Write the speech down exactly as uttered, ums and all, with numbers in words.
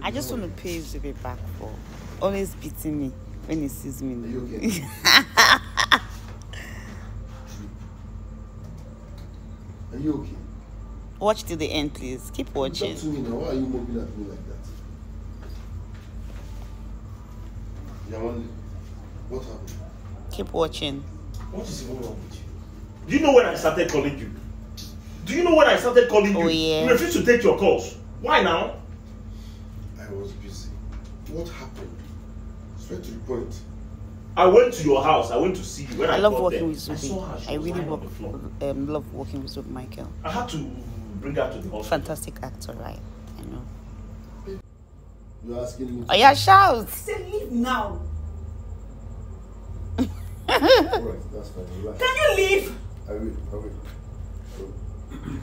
I just want to pay Zube back for always beating me when he sees me. Are you okay? Are you okay? Watch till the end, please. Keep watching. Talk to me now. Why are you moving at me like that? Yawande, what happened? Keep watching. What is even wrong with you? Do you know when I started calling you? Do you know when I started calling Oh, you? yeah. You refuse to take your calls. Why now? I was busy. What happened? Straight to the point. I went to your house. I went to see you. When I, I love got working there, with I saw her. Zube. She I was really lying work, on the floor. um, love working with Zube Michael. I had to bring her to the hospital. Fantastic actor, right? I know. You're asking me. Oh, yeah, shout! Say leave now. Alright, that's fine. Relax. Can you leave? I will. I will. I will.